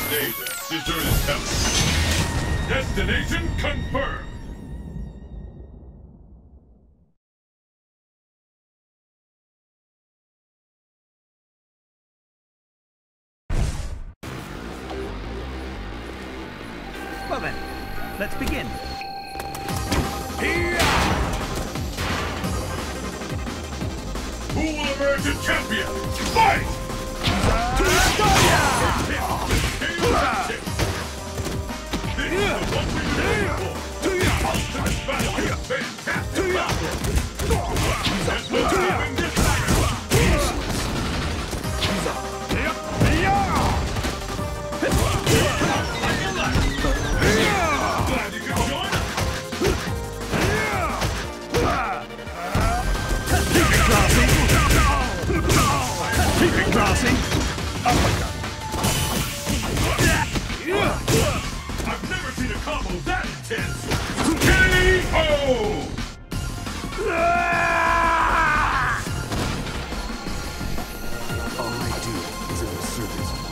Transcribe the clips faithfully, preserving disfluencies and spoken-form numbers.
Data, deserted tower. Destination confirmed. Well then, let's begin. Who will emerge a champion? Fight! Crossing. Uppercut. I've never seen a combo that intense. K O! All I do is in the service of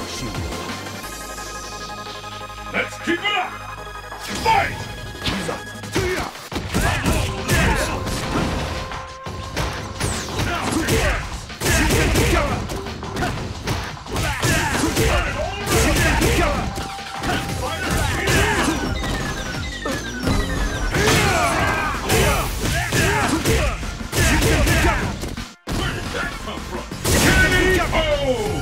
Machinery. Let's keep it up! Fight! Where did that come from? K O!